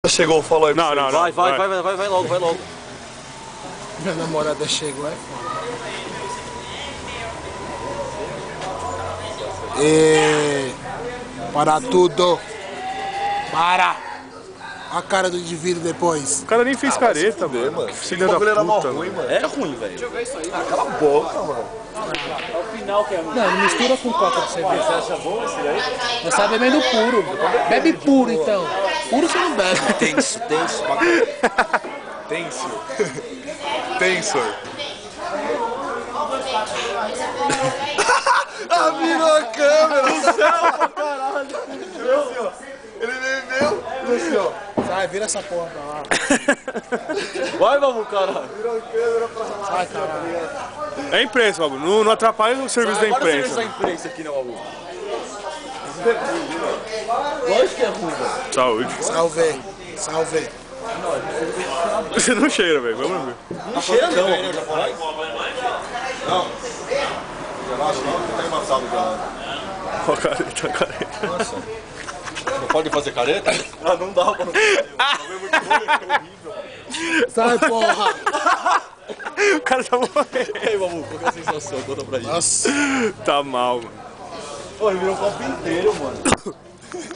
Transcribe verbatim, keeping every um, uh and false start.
Chegou, falou aí. Não, não, não. Vai, vai, vai, vai, vai, vai logo, vai logo. Minha namorada chegou, é foda. E... Para tudo. Para. A cara do indivíduo depois. O cara nem fez Ah, careta, fuder, mano. mano. Que filha da Era mó puta, ruim, mano. mano. É ruim, velho. Deixa eu ver isso aí. Ah, cala a boca, mano. É o final que é ruim. Não, não mistura com coca de cerveja. Você acha bom esse aí? Você tá bebendo puro. Bebe puro, então. Puro você não bebe. Tenso, tenso. Tenso. Tenso. Ah, virou a câmera. Do céu, pra caralho. Ele bebeu. Luciano. Sai, vira essa porra pra lá. Vai, vamos, caralho. Virou a câmera pra lá. Sai, caralho. É imprensa, Babu. Não, não atrapalha o serviço da Agora você imprensa. da imprensa aqui, né, Babu? Lógico que é ruim, velho. Saúde. Salve. Salve. Você não cheira, velho. Vamos ver. Não cheira não, né? Já falou? Não. Relaxa, não, que tá embaçado já. Ó, careta, careta. Nossa. Não pode fazer careta? Ah, não dá, mano. É muito ruim, é horrível. Sai, porra. O cara tá morrendo. E aí, Babu, qual que é a sensação? Conta pra gente. Nossa. Tá mal, mano. Pô, ele virou um copo inteiro, mano.